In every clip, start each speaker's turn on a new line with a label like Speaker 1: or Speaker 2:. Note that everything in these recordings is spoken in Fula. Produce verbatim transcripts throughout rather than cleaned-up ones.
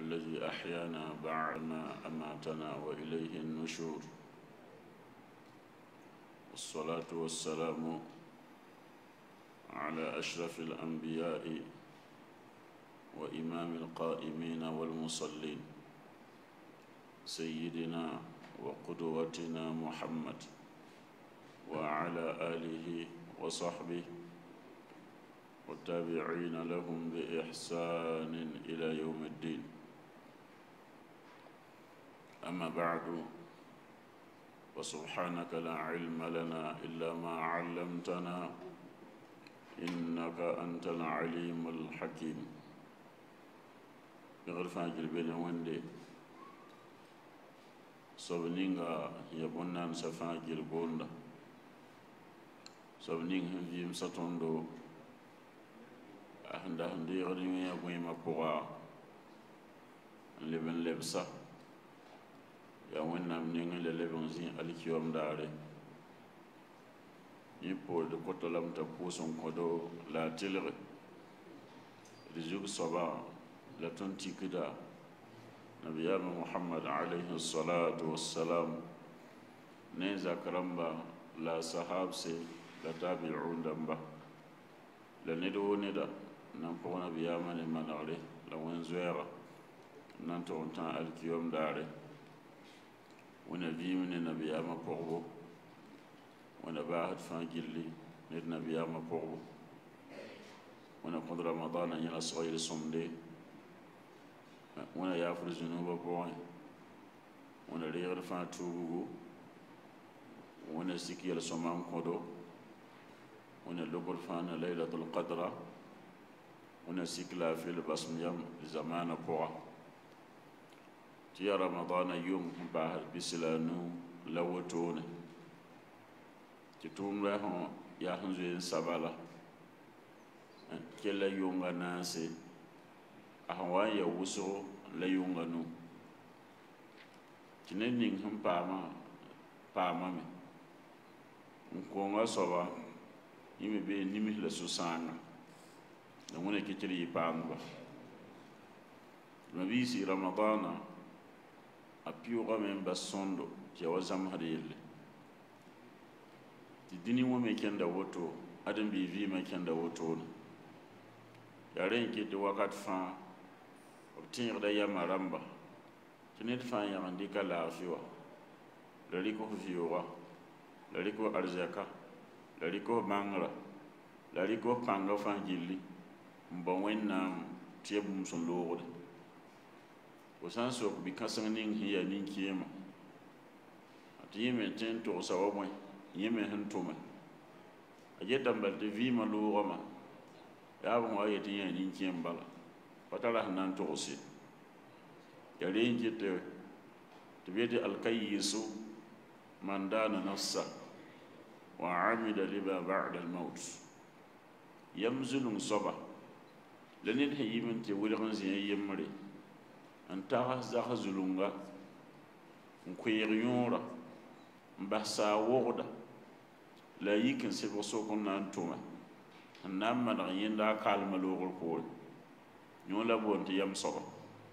Speaker 1: الذي أحيانا بعدما أماتنا وإليه النشور، والصلاة والسلام على أشرف الأنبياء وإمام القائمين والمصلين سيدنا وقدوتنا محمد وعلى آله وصحبه والتابعين لهم بإحسان إلى يوم الدين. أما بعد، وسبحانك لا علم لنا إلا ما علمتنا إنك أنت العليم الحكيم. بغرفان جلبين وندي صبنينغا يبنان سفان جلبوندا صبنينغ فيم ستوندو أهندا هندي غريمي يبوي مبوغا لبن لبسا يا وين نمنينغ للبن زين الكيوم داري يبول دكتلم تبوسون كدو لا تلغي رزق صبا لا تنتي كدا نبي محمد عليه الصلاة والسلام نيزا كرمبا لا صحاب سي لا تابعون دمبا لا ندو ندا نمبو نبي من مناري لوين زويرا نانتو تان الكيوم داري ونبي من نبي ما بوغو ونباهد فان جلي ند نبي ما بوغو ونقض رمضان يلا صغير صمدي ونا يافر الذنوب بوين ونا ريغر فان توبو ونا سيكي السمام كودو ونا لبر فان ليلة القدر ونا سيكلا في البسم يم زمان بوا تيا رمضان يوم باهر بسلانو لوتون تتوم له يا هنزين سبالا كلا يوم ناسي أهوان يوسو لا يونغنو تنين هم باما باما مي نكونغا صبا يمي بي نيمي لسوسانا نمونا كتري باما نبيسي رمضان أبيوغا من بسوندو جوازم هريلي تديني ومي كندا وطو أدن بي في ما كندا وطو يارين كي دوكات فان obtenir da yama ramba tinit fa yamandi kala afiwa lariko fiwa lariko arzaka lariko mangra lariko panga fangili mbon wennam tiyebum son lorde osan so bi kasanning hiya nin kiyema atiyeme ten to sawaboy yeme han tuma aje tambal de vi ma loroma ya bon ayeti yin nin kiyembala fatara hanan tosi yare jite tibedi alkayisu man dana nafsa wa amila liba ba'da al-maut yamzulun saba lanin hayimin te wurin zin yimre anta zaha zulunga nkwir yura mbasa woda la yikin se boso kon nan tuma namma da yinda kalma logol ko نولا بونت يمصر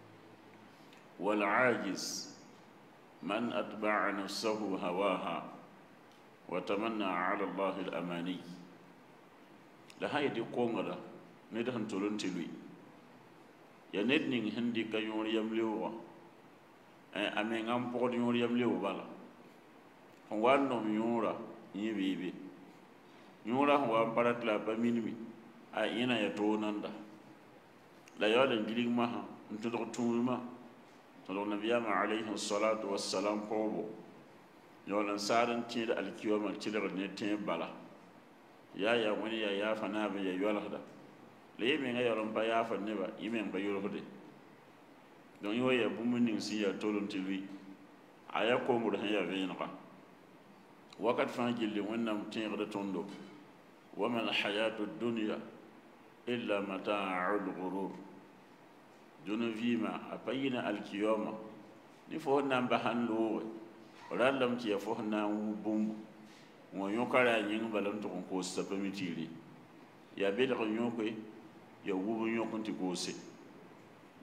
Speaker 1: والعاجز من أتبع نفسه هواها وتمنى على الله الأماني لها يدي قومنا ندهن تلون تلوي يندنين هندي كيون يمليوه أمين أمبور يون يمليوه بالا هوانو يورا يبيبي يورا هو أمبارات لا بمينمي أينا يتوناندا لا يعلم جليل مها انتظر توما تلو النبي عليه الصلاة والسلام قوبو يعلم سارن تير الكيوم تير النتين بلا يا يا وني يا يا فنابي يا يولهدا ليه من يعلم بيا فنبا يمين بيولهدا دون يويا بومنين سيا تولون تلوي أيا كومو ده يا فينقا وقت فانجلي ونم تير توندو وما الحياة الدنيا إلا متاع الغرور دون فيما أبين الكيوم نفوهنا بحن لوغي ولم تيفوهنا وبوم ويوكرا ينبالن تكون كوستا بمتيري يا بيدغ يوكي يا ووب يوكن تكوسي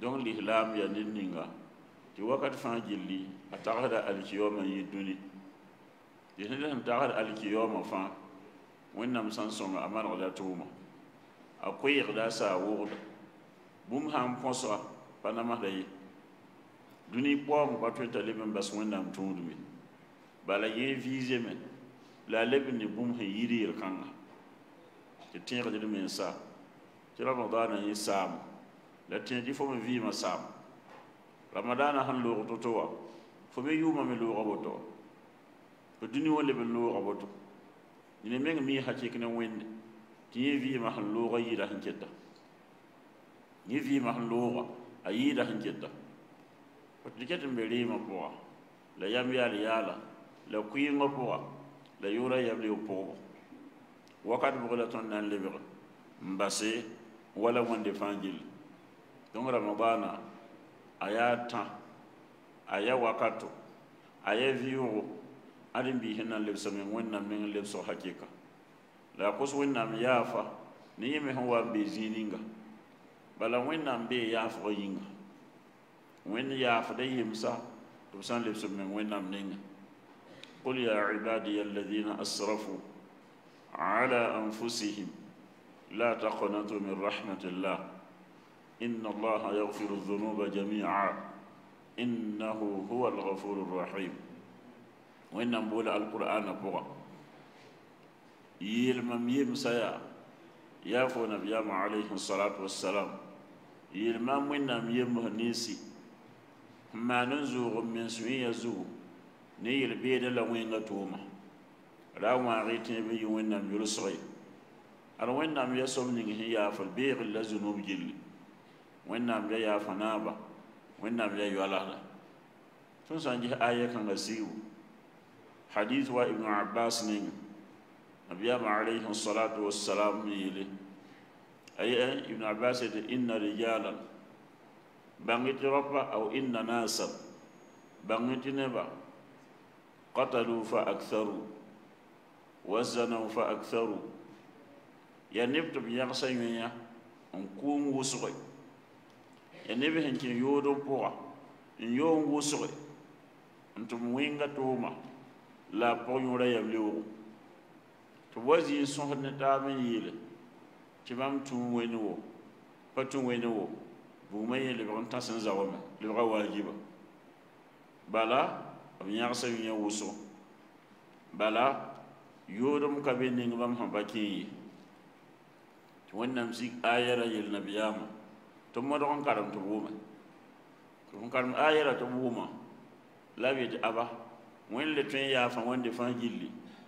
Speaker 1: donc l'islam ya ninga ti wakat fa jilli ataqada al-kiyama yiduni yene han taqada al-kiyama fa wennam sanson aman wala tuma akoy da sa wuda bum ham fonsa panama day duni pom ba to talibin bas wennam tunduwi bala ye vise men la lebni bum he yiri kanga te tire de men sa ti ramadan yi sam la tin di fo me vi ma sam ramadan han lo to to fo me yuma me lo roboto ko duni wala be lo roboto ni men mi hakki ne wende ti vi ma han lo yi da han ketta ni vi ma han lo ayi da han ketta ko dikete mbeli ma po la yam yala yala la kuyingo po la yura yabli po wakat bugula ton nan lebe mbase wala wonde fangil donc ramadana ayata aya wakato aya viwo adin bi hinan lebso men wonna men lebso hakika la kos wonna mi yafa ni yeme ho wa be zininga bala wonna be yafa yinga wen yafa de yimsa to san lebso men wonna men قل يا عبادي الذين أسرفوا على أنفسهم لا تقنطوا من رحمة الله إن الله يغفر الذنوب جميعا إنه هو الغفور الرحيم وإن نقول القرآن بوا يلمم يمسيا يافو نبيام عليه الصلاة والسلام يلمم وإنم يمهنيسي ما ننزوغ من سوية زوغ ni yel beede la wenga tuma ra wa rete be wonnam yursoy ar wonnam ya somni ngi ya fal beer la zunub jilli wonnam ya ya fanaba wonnam ya yala tun sanji aya kan gasiu hadith wa ibn abbas ning nabiyama alayhi salatu wassalam yele ay ibn abbas de inna rijalan bangit rabba aw inna nasa bangit neba قتلوا فأكثروا وزنوا فأكثروا يا نبت بيغسي ميا نكون وسغي يا نبي هنكي يودو بوا يوم وسغي انتم وينغا توما لا بونيو لا يبليو توازي سون نتامن يله تبام تو وينو باتو وينو بومي لي بون تاسن زاوما لي بغا واجيبا بالا yagsa yu wuso bala yodum ka be ning bam ha baki wonnam sik ayara yel nabiyama to modon karam to buma to karam ayara to buma labi aba wen le tun ya fa wonde fan jilli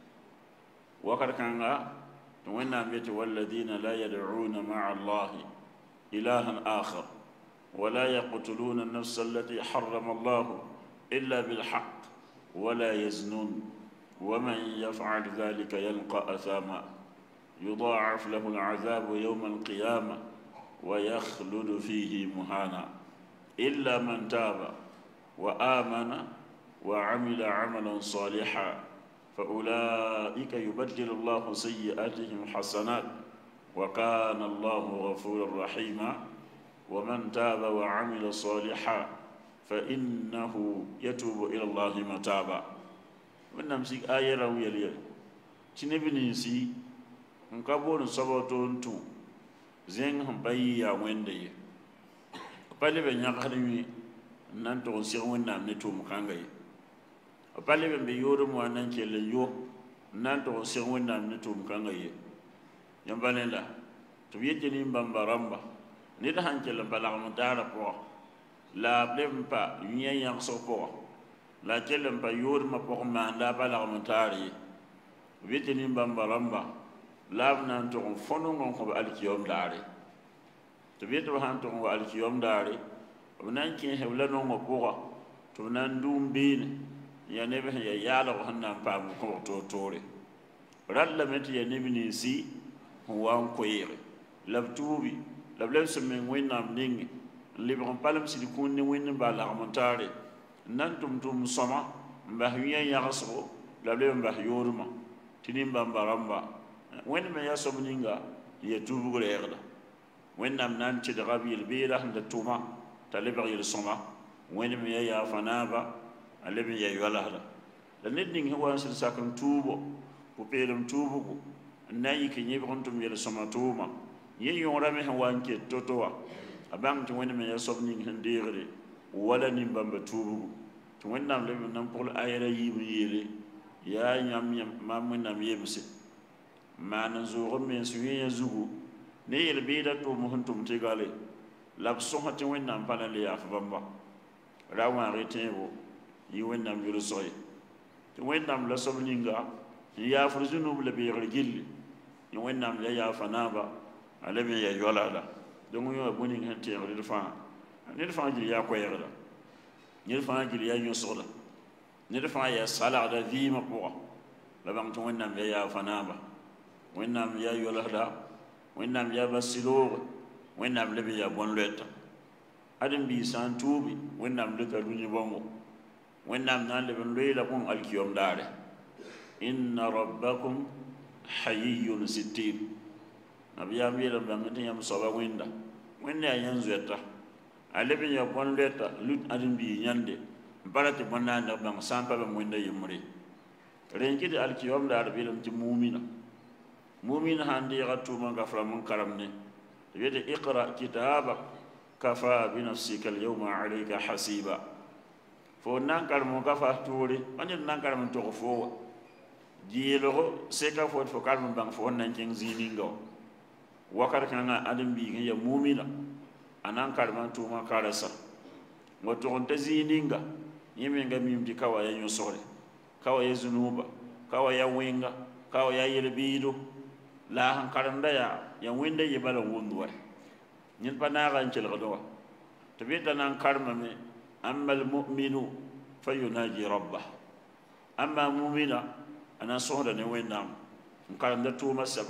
Speaker 1: wakar kanga to wonnam yati walladina la yad'una ma'a allahi ilahan akhar ولا يقتلون النفس التي حرم الله إلا بالحق ولا يزنون ومن يفعل ذلك يلقى أثاما يضاعف له العذاب يوم القيامة ويخلد فيه مهانا إلا من تاب وآمن وعمل عملا صالحا فأولئك يبدل الله سيئاتهم حسنات وكان الله غفورا رحيما ومن تاب وعمل صالحا فإنه يتوب إلى الله متابا ونمسك آية روية ليه تنبني سي نكابون سبوتون تو زين هم بايا ويندي بالي بنيا خدمي نانتو سيرون نام نتوم كانغاي بالي بنيورم وانانكي ليو نانتو سيرون نام نتوم كانغاي يمبانيلا تبيتني بامبارامبا نيدا هانكي لمبالا مدارا بوا la blempa nya yang sopo la kelem pa yor ma po ma nda bala mo tari witini bambaramba lab nan to fono ngon ko alkiyom dare to bito han to alkiyom dare nan ki hewla no mo po to nan dum bin ya nebe ya yala han nan pa ko to tore ralla meti ya nebini si huwa ko yere labtubi lablem semen wenam ningi libron palam sidi kunni winni bala amantare nan tum tum soma mba hiya yaso lable mba yoruma tinim bambaramba wen me yasobninga ye tubu reerda wen nam nan ci de rabil beera handa tuma talibir yel soma wani mi ya fanaba alebi ya yala hada la nedning hewa sil sakan tubo ko pelum tubo ko nayi ke nyi bontum yel soma tuma ye yora me hewa nke totowa abang to wani mi ya sobni handire wala ni bamba tubo to wani nam lebe nam pour ayra yibu yele ya nyam nyam mamun nam yebse manan zo men suye zugu ne yel bida to mo huntum tigale lab sohati wani nam panale ya fa bamba rawa retenbo yi wennam yuru soy to wennam la sobninga ya furzunu la bi gilli yi wennam ya ya fanaba alabi ya yolala donc yo boni ngante re fa ne fa jili ya ko yerda ne fa jili ya yusola ne fa ya sala da vi ma ko la bang to wennam ya ya fanaba wennam ya yolala wennam ya basilo wennam la bi ya bon leta adam bi san tubi wennam de ka dunyi bongo wennam nan le ben leela kon alkiyom daare inna rabbakum hayyun sittin nabiya mi la ban tin yam soba wenda wenda yan zueta alebe ya bon leta lut adam bi nyande barati bonna na ban sampa be wenda yumri renki de alkiyom daare bi lam ci mu'mina mu'mina hande gatuma gafra mun karamne yede iqra kitaba kafa bi nafsika al-yawma alayka hasiba fo nankar mo kafa turi anya nankar mo to fo dielo seka fo fo kalmo bang fo nan king ziningo wakar kana adam bi ya mu'mina anankar man to ma karasa ngoto on tazininga yeme ngami mdi kawa ya nyosore kawa ya zunuba kawa ya wenga kawa ya yelbido la han karanda ya ya wende yebala wondwa nyin panaga nchel gado tabita nan karma me amma almu'minu fayunaji rabbah amma mu'mina ana sohda ne wendam karanda tuma saba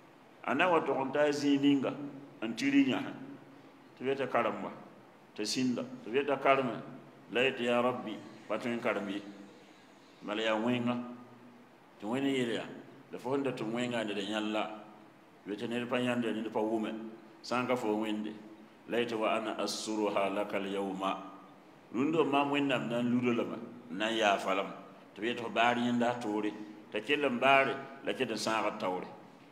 Speaker 1: ana wato onta zininga antirinya tabita karamba tasinda tabita karma layt ya rabbi patun karmi mala ya wenga to woni yele da fonda to wenga de nyalla wetene panyande ni pa wume sanga fo wende layta wa ana asruha lakal yawma lundo ma wennam nan ludo lama nan ya falam to beto bari nda tore ta kelam bari la keda sanga tawre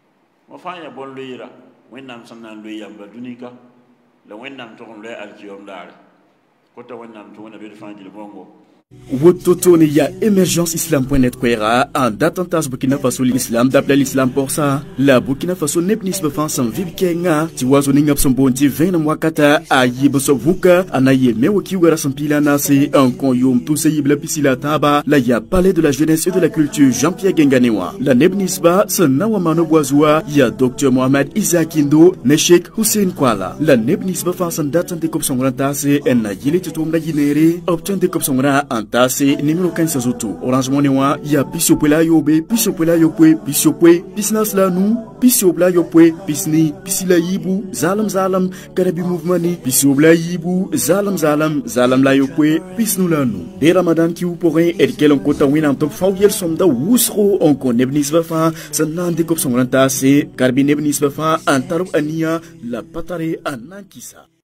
Speaker 1: mo fanya bon leira wennam sanan lo yamba dunika la wennam to on le alkiyom dare ko to wennam to wona be fanjil bongo
Speaker 2: Wototone ya émergence islam point net kwera en datantas Burkina Faso l'islam d'appel l'islam pour ça la Burkina Faso nepnis befan san vibi kenga ti wazo ni ngap sombonti vingt mwakata ayi besovuka anaye mewo kiwara sampila nase en koyum tout se yibla pisila taba la ya palais de la jeunesse et de la culture Jean-Pierre Genganewa la nebnisba sanawa mano boazua ya docteur Mohamed Isakindo ne Sheikh Hussein Kwala la nebnisba fan san datante kop songrantase en na yile tutumda yinere obtient de kop songra antase numéro quinze zoto Orange Money wa ya pisio pela yobe pisio pela yopwe pisio pwe pisnas la nu pisio bla yopwe pisni pisila yibu zalam zalam karabi mouvement ni pisio bla yibu zalam zalam zalam la yopwe pisnu la nu de Ramadan ki ou pourrait et quel on kota win en top faw yel somda wusro on ko nebnis ba fa sanan de kop songrantase karbi nebnis ba fa antarub ania la patare anankisa